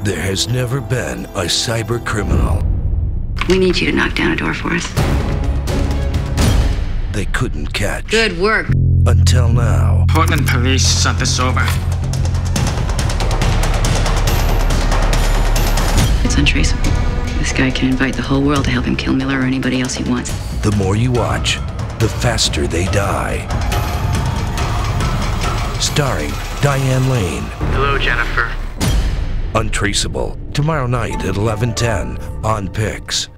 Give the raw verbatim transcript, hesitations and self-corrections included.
There has never been a cyber criminal We need you to knock down a door for us. they couldn't catch. Good work. Until now. Portland police sent this over. It's untraceable. This guy can invite the whole world to help him kill Miller or anybody else he wants. The more you watch, the faster they die. Starring Diane Lane. Hello, Jennifer. Untraceable. Tomorrow night at eleven ten on Pix.